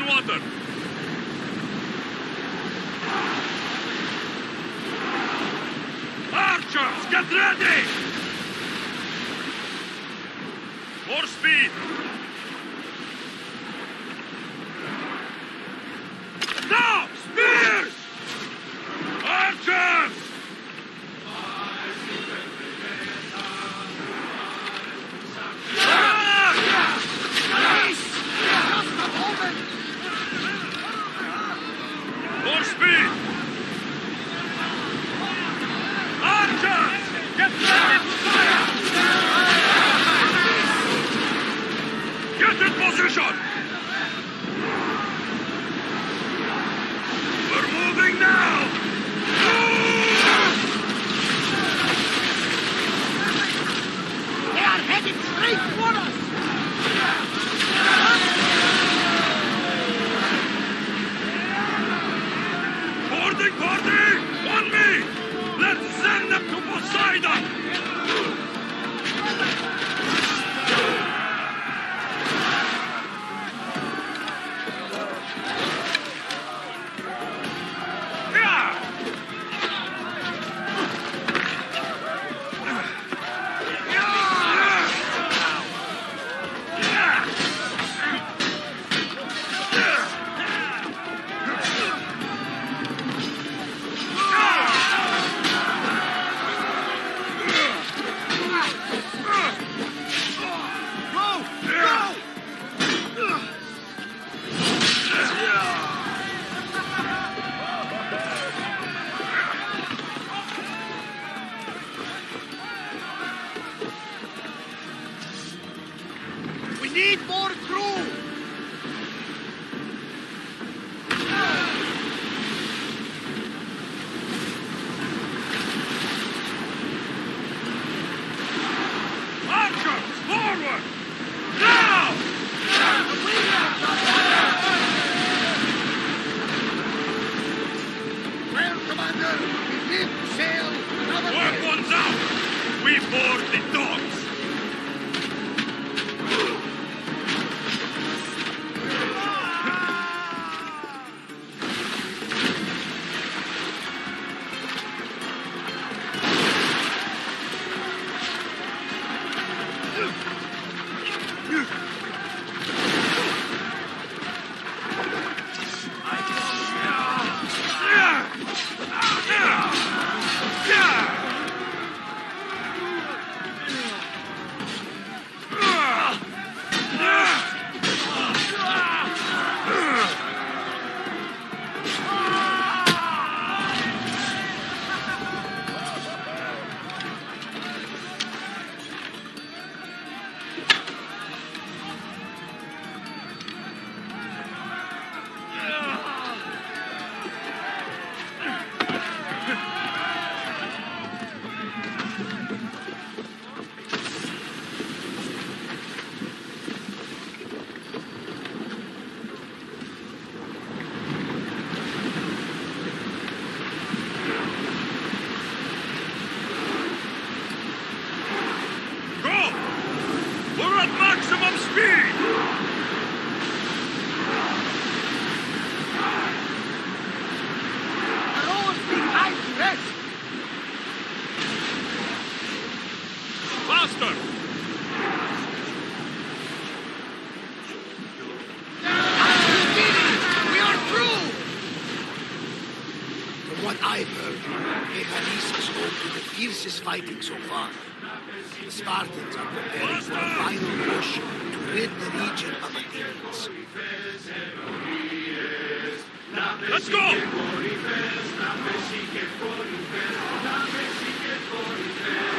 open water! Archers, get ready! More speed! Now! Spears! Archers! More speed! Archers! Get ready to fire! Get in position! We're moving now! They are headed straight toward us! Boarding party! On me! Let's send them to Poseidon! We need more crew! Archers, forward! Now! Well, Commander, we did sail another Work day. ones out! We board the dogs! Maximum speed! Rowers behind rest! Faster! We are through! From what I've heard, Mechanis is home to the fiercest fighting so far. The Spartans are preparing for a final push to rid the region of Athenians. Let's go!